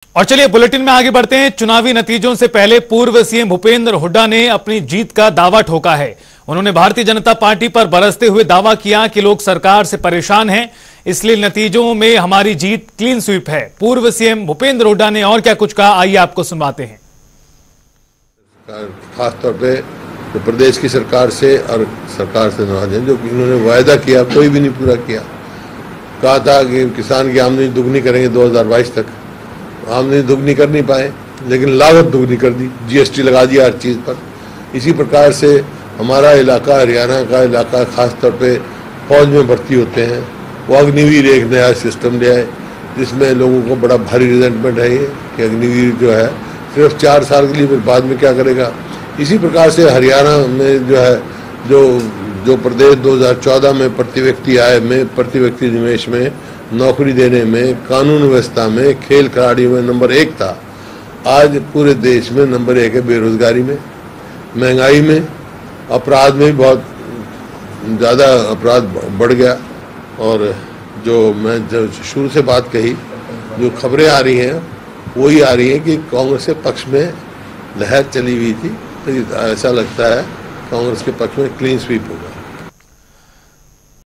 और चलिए बुलेटिन में आगे बढ़ते हैं। चुनावी नतीजों से पहले पूर्व सीएम भूपेंद्र हुड्डा ने अपनी जीत का दावा ठोका है। उन्होंने भारतीय जनता पार्टी पर बरसते हुए दावा किया कि लोग सरकार से परेशान हैं, इसलिए नतीजों में हमारी जीत क्लीन स्वीप है। पूर्व सीएम भूपेंद्र हुड्डा ने और क्या कुछ कहा, आइए आपको सुनवाते हैं। खासतौर पे जो प्रदेश की सरकार से और सरकार से नाराज हैं, जो इन्होंने वायदा किया कोई भी नहीं पूरा किया। कहा था कि किसान की आमदनी दुगनी करेंगे 2022 तक, आमदनी दुगनी कर नहीं पाए, लेकिन लागत दुगनी कर दी, जीएसटी लगा दिया हर चीज़ पर। इसी प्रकार से हमारा इलाका, हरियाणा का इलाका खासतौर पे फौज में भर्ती होते हैं, वो अग्निवीर एक नया सिस्टम ले आए, जिसमें लोगों को बड़ा भारी रिजेंटमेंट है ये कि अग्निवीर जो है सिर्फ 4 साल के लिए, फिर बाद में क्या करेगा। इसी प्रकार से हरियाणा में जो है जो प्रदेश 2014 में प्रति व्यक्ति आय में, प्रति व्यक्ति निवेश में, नौकरी देने में, कानून व्यवस्था में, खेल खिलाड़ियों में नंबर 1 था, आज पूरे देश में नंबर 1 है। बेरोजगारी में, महंगाई में, अपराध में भी बहुत ज़्यादा अपराध बढ़ गया। और जो मैं शुरू से बात कही, जो खबरें आ रही हैं वही आ रही हैं कि कांग्रेस के पक्ष में लहर चली हुई थी, तो ऐसा लगता है कांग्रेस के पक्ष में क्लीन स्वीप होगा।